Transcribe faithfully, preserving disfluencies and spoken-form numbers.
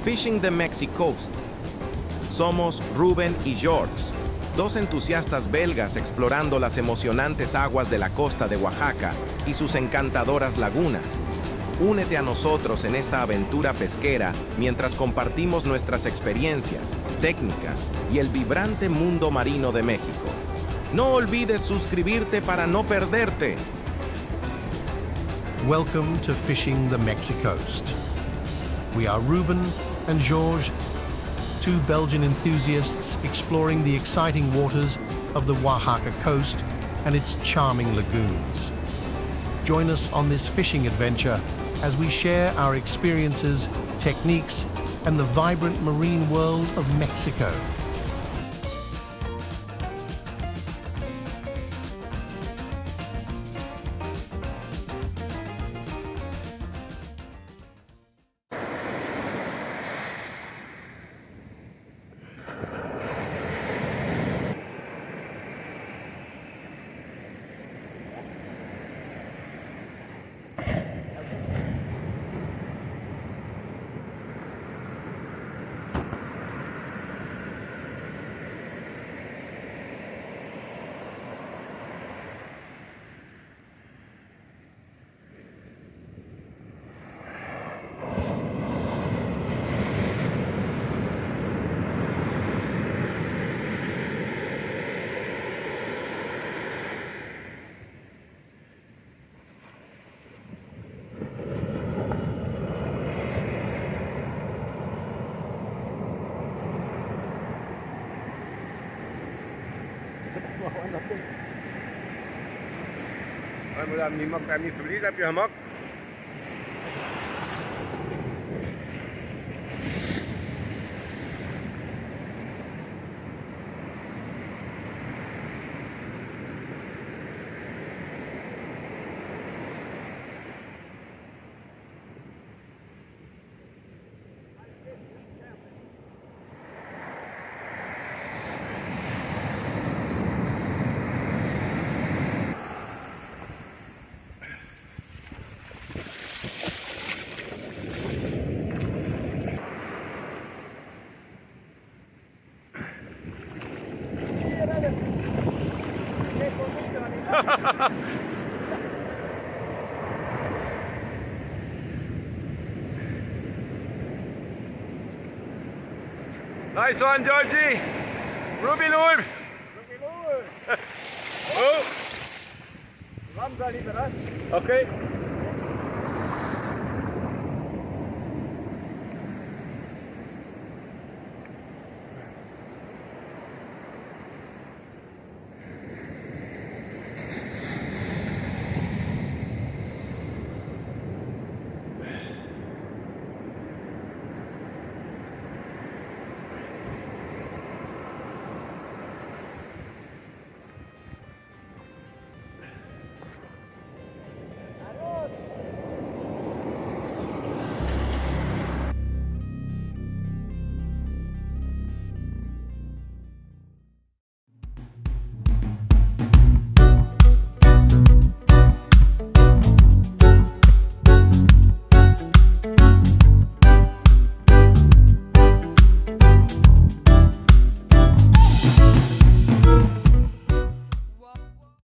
Fishing the Mexico Coast. Somos Rubén y George, dos entusiastas belgas explorando las emocionantes aguas de la costa de Oaxaca y sus encantadoras lagunas. Únete a nosotros en esta aventura pesquera mientras compartimos nuestras experiencias, técnicas y el vibrante mundo marino de México. No olvides suscribirte para no perderte. Welcome to Fishing the Mexico Coast. We are Ruben and Georges, two Belgian enthusiasts exploring the exciting waters of the Oaxaca coast and its charming lagoons. Join us on this fishing adventure as we share our experiences, techniques, and the vibrant marine world of Mexico. Vamos a mi mock, a mi solita, pia mock. Nice one, Georgie! Ruby Lube! Ruby Lube! Oh! Vamos a liberar. Okay.